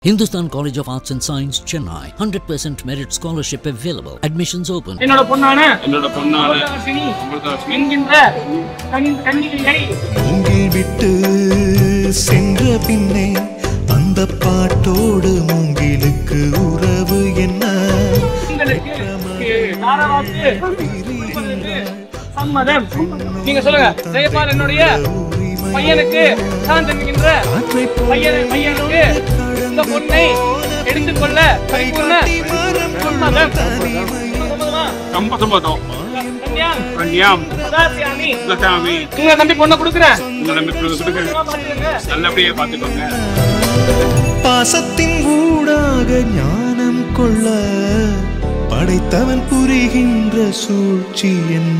Hindustan College of Arts and Science, Chennai. 100% merit scholarship available. Admissions open. என்னோட பொண்ணான என்கின்ற கன்னிகையை மூங்கில் விட்டு சென்ற பின்னே அந்த பாட்டோடு மூங்கிலுக்கு உறவு என்ன? சம்மதம். நீங்க சொல்லுங்க. ஜெயபால் என்னுடைய பையனுக்கு நான் தருகின்ற பையனுக்கு இந்த பொண்ணை எடுத்துக்கொள்ள பரிபூர்ண சம்மதம். சம்மதம். கன்யாம் சதாமி. உங்களை நம்பி பொண்ணை கொடுக்குறேன். நல்லபடியா பாத்துக்கோங்க. பாசத்தின் ஊடாக ஞானம் கொள்ள படைத்தவன் புரிகின்ற சூழ்ச்சி என்ன?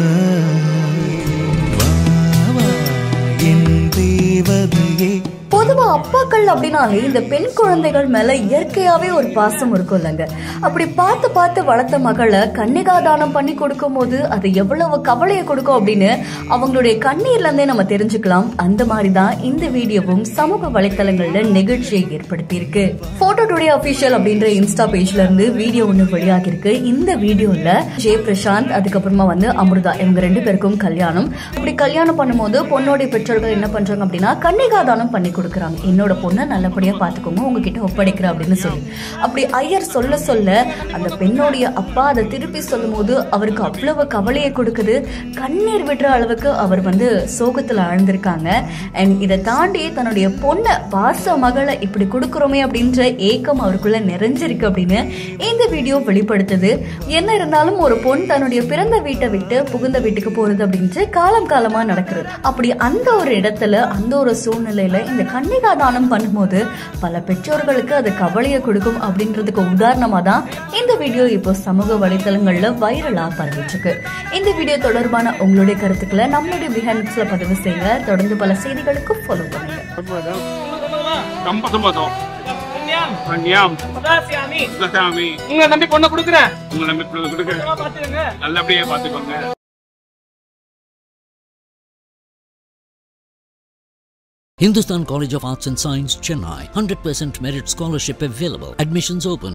என் தேவதையே. பொதுவா அப்பாக்கள் அப்படின்னாலே இந்த பெண் குழந்தைகள் மேல இயற்கையாவே ஒரு பாசம் இருக்கும் இல்லைங்க. அப்படி பார்த்து பார்த்து வளர்த்த மகளை கன்னிகாதானம் பண்ணி கொடுக்கும் போது அது எவ்வளவு கவலையை கொடுக்கும் அப்படின்னு அவங்களுடைய கண்ணீர்ல இருந்தே நம்ம தெரிஞ்சுக்கலாம். அந்த மாதிரிதான் இந்த வீடியோவும் சமூக வலைத்தளங்கள்ல நிகழ்ச்சியை ஏற்படுத்தி இருக்கு. போட்டோ டுடே அபிஷியல் அப்படின்ற இன்ஸ்டா பேஜ்ல இருந்து வீடியோ ஒண்ணு வெளியாகி இருக்கு. இந்த வீடியோல ஜெய பிரசாந்த் அதுக்கப்புறமா அமிர்தா இவங்க 2 பேருக்கும் கல்யாணம். அப்படி கல்யாணம் பண்ணும்போது பொண்ணோடைய பெற்றோர்கள் என்ன பண்றாங்க அப்படின்னா கன்னிகாதானம் பண்ணி கொடுக்குறாங்க. என்னோட பொண்ணை நல்லபடியா பாத்துக்கோங்க, உங்ககிட்ட ஒப்படைக்கிற அப்படின்னு சொல்லி அப்படி ஐயர் சொல்ல சொல்ல அந்த பெண்ணோடைய அப்பா அதை திருப்பி சொல்லும் போது அவருக்கு அவ்வளவு கவலையை கொடுக்குது. கண்ணீர் விடுற அளவுக்கு அவர் சோகத்துல ஆழ்ந்திருக்காங்க. அண்ட் இதை தாண்டி தன்னுடைய பொண்ணை பாச மகளை இப்படி கொடுக்குறோமே அப்படின்ற ஏக்கம் அவருக்குள்ள நிறைஞ்சிருக்கு அப்படின்னு இந்த வீடியோ வெளிப்படுத்துது. என்ன இருந்தாலும் ஒரு பொண் தன்னுடைய பிறந்த வீட்டை விட்டு புகுந்த வீட்டுக்கு போறது அப்படின்ட்டு காலம் காலமா நடக்கிறது. அப்படி அந்த ஒரு இடத்துல அந்த ஒரு சூழ்நிலையில இந்த கன்னிகாதானம் பண்ணும்போது பல பெற்றோர்களுக்கு அது கவலையை கொடுக்கும் அப்படின்றதுக்கு உதாரணமா தான் இந்த வீடியோ இப்போ சமூக வலைத்தளங்கள்ல வைரலா பரவிட்டு இருக்கு. இந்த வீடியோ தொடர்பான உங்களுடைய கருத்துக்களை நம்மளுடைய பிஹைண்ட்ஸ்ல பதிவு செய்யுங்க. தொடர்ந்து பல செய்திகளுக்கு ஃபாலோ பண்ணுங்க. உங்களை நம்பி பொண்ணை கொடுக்குறேன். நல்லபடியா பாத்துக்கோங்க. Hindustan College of Arts and Science, Chennai. 100% merit scholarship available. Admissions open.